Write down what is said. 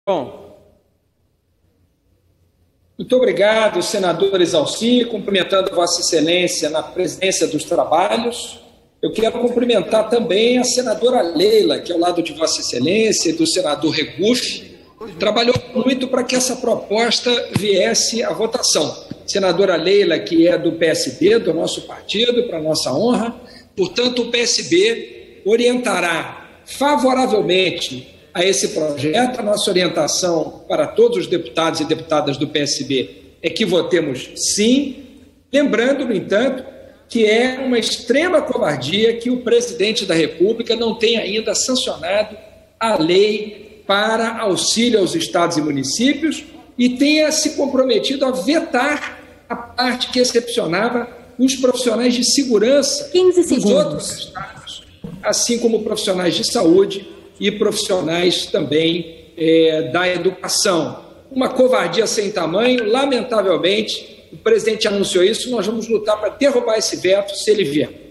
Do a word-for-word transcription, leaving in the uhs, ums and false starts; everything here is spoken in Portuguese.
Bom. Muito obrigado, senador Exalci, cumprimentando Vossa Excelência na presidência dos trabalhos. Eu quero cumprimentar também a senadora Leila, que ao lado de Vossa Excelência e do senador Regufe, trabalhou muito para que essa proposta viesse à votação. Senadora Leila, que é do P S B, do nosso partido, para nossa honra, portanto, o P S B orientará favoravelmente a esse projeto. A nossa orientação para todos os deputados e deputadas do P S B é que votemos sim, lembrando, no entanto, que é uma extrema covardia que o presidente da República não tenha ainda sancionado a lei para auxílio aos estados e municípios e tenha se comprometido a vetar a parte que excepcionava os profissionais de segurança dos outros estados, assim como profissionais de saúde e profissionais também é, da educação. Uma covardia sem tamanho. Lamentavelmente, o presidente anunciou isso, nós vamos lutar para derrubar esse veto se ele vier.